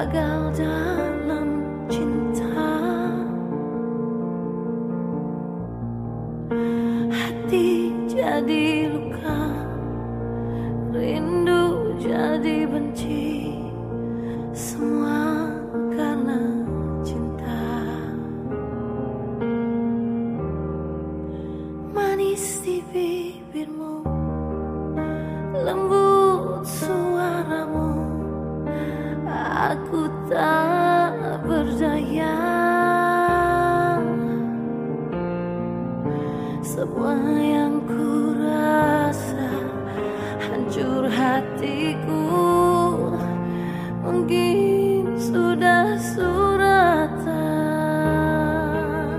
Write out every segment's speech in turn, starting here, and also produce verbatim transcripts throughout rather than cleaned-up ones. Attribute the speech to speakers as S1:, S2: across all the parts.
S1: gagal dalam cinta. Hati jadi luka, rindu jadi benci, semua karena cinta. Manis di bibirmu, lembut suaramu, aku tak berdaya. Semua yang ku rasa, hancur hatiku, mungkin sudah suratan.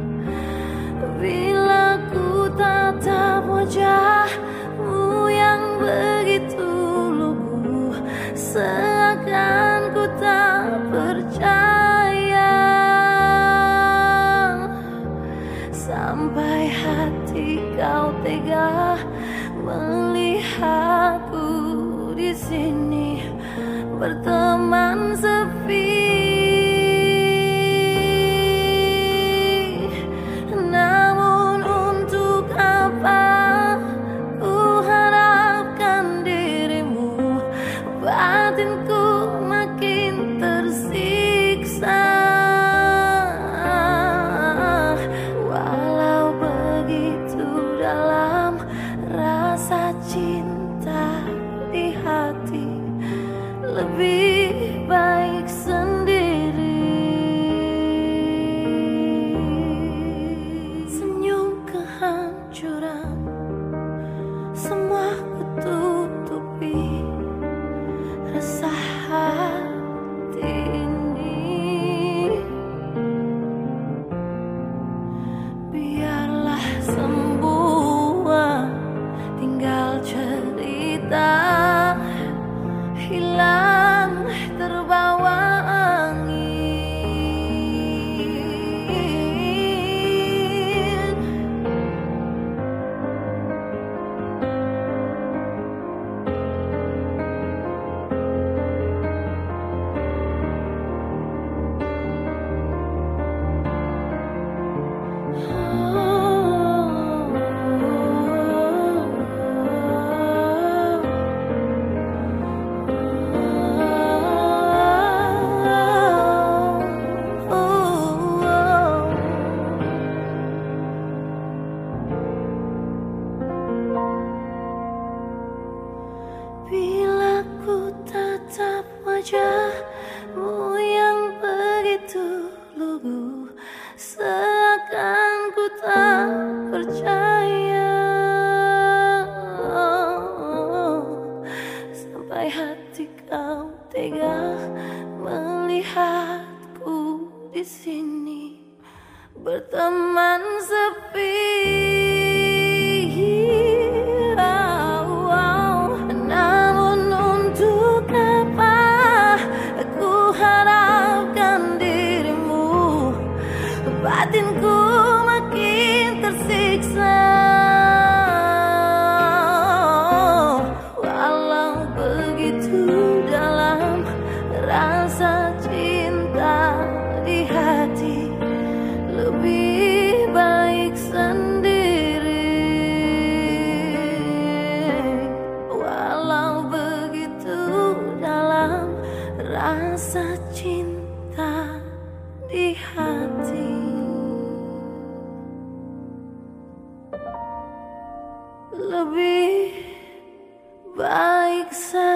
S1: Bila ku tatap wajahmu yang begitu lugu, seakan ku tak percaya. Sampai hati kau tega melihatku di sini berteman sepi. Namun untuk apa ku harapkan dirimu, batinku makin tersiksa. Walau begitu dalam rasa cinta di hati, lebih baik sendiri. Senyum kehancuran, semua ku tutupi, resah hati ini. Biarlah semua tinggal cerita, hilang terbawa angin. Bila ku tatap wajahmu yang begitu lugu, seakan ku tak percaya. Sampai hati kau tega melihatku di sini berteman sepi. Batinku makin tersiksa. Walau begitu dalam rasa cinta di hati, lebih baik sendiri. Walau begitu dalam rasa cinta di hati, lebih baik saja.